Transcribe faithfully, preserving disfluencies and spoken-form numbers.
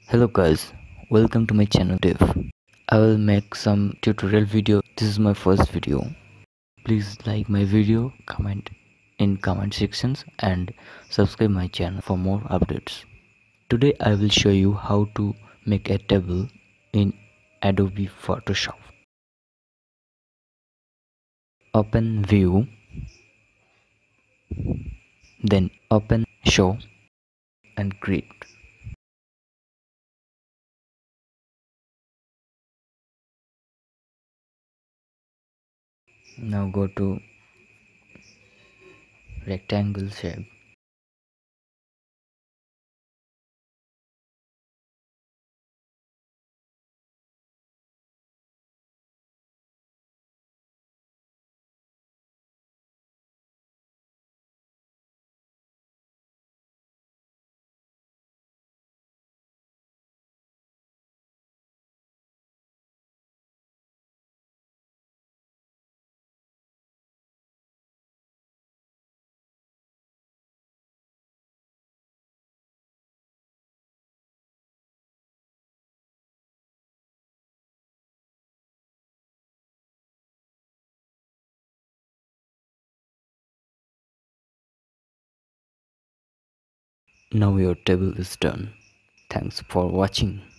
Hello guys, welcome to my channel Dev. I will make some tutorial video. This is my first video. Please like my video, comment in comment sections and subscribe my channel for more updates. Today I will show you how to make a table in Adobe Photoshop. Open View, then open Show and Grid. Now go to rectangle shape. Now your table is done. Thanks for watching.